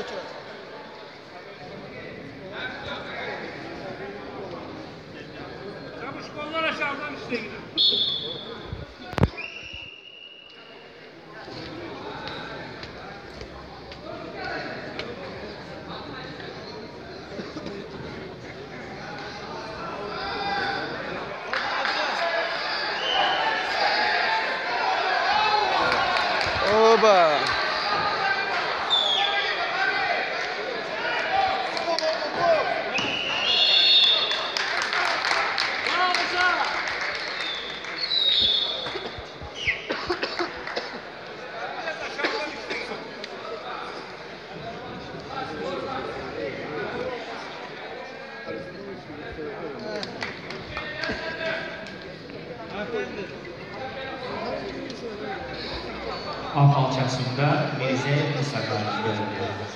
Çavuş kollar aşağıdan işte gidiyor. Oba. Av alçaqsında Mirzə Musa qalib görünüyor.